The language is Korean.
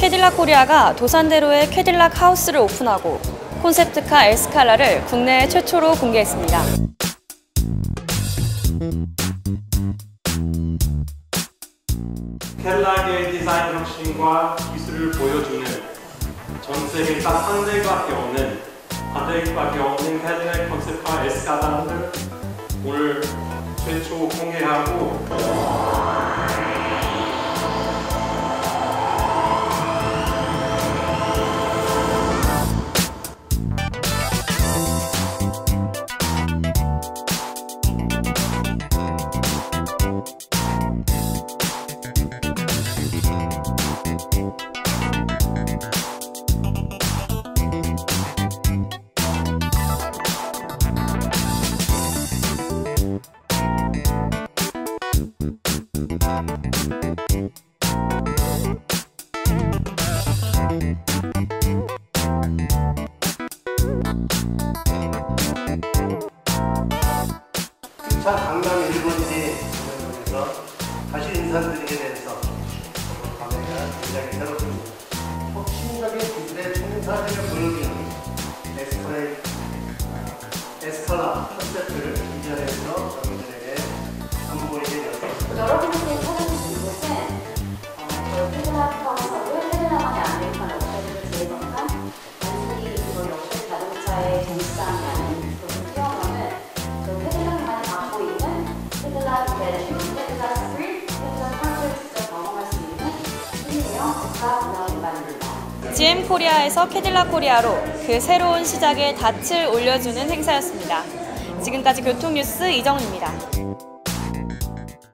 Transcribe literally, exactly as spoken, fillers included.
캐딜락 코리아가 도산대로에 캐딜락 하우스를 오픈하고 콘셉트카 에스칼라를 국내 최초로 공개했습니다. 캐딜락의 디자인 혁신과 기술을 보여주는 전 세계 딱 한 대밖에 없는 한 대밖에 없는 캐딜락 콘셉트카 에스칼라를 오늘 최초 공개하고 차 강남 일 번지 공연에서 다시 인사드리게 돼서 감회가 굉장히 새롭습니다. 혁신적인 기술의 총사진을 보여주는 에스컬레, 에스컬라 컨셉트를 디자인해서 여러분들에게 선보이게 되었습니다. 여러분들이 찾아주신 이곳은 어, 저희 캐딜락 하우스를 캐딜락만의 아메리칸 럭셔리를 재해석한 단순히 그런 럭셔리 자동차의 정상이 아닌 그런 체험을 저 캐딜락만이 갖고 있는 캐딜락 배슈, 캐딜락 스트릿, 캐딜락 파크를 직접 경험할 수 있는 신유형 국가 문화공간입니다. 지엠 코리아에서 캐딜락 코리아로 그 새로운 시작에 닻을 올려주는 행사였습니다. 지금까지 교통뉴스 이정은입니다.